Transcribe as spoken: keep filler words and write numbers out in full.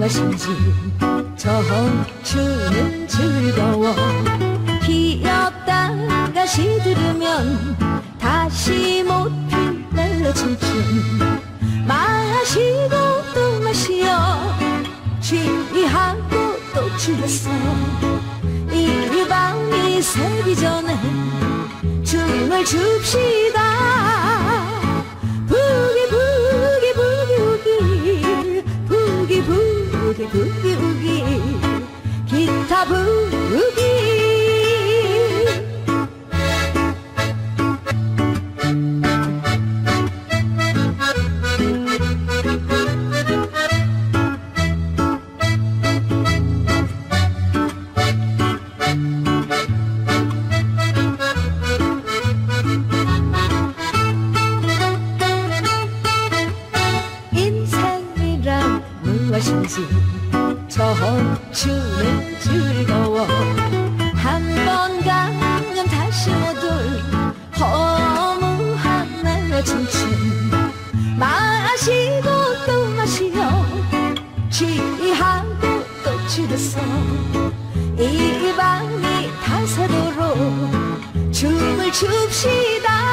무엇인지 청춘은 즐거워. 귀엽다가 시들으면 다시 못 필날로 청춘. 마시고 또 마시어 취하고 또 취했어. 이 밤이 새기 전에 춤을 춥시다. 부기 부기 부기 우기 부기 부기 부기 우기 기타 부기. 무엇인지 청춘은 즐거워. 한 번 가면 다시 못 올 허무한 나의 청춘. 마시고 또 마시어 취하고 또 취했어. 이 밤이 다 새도록 춤을 춥시다.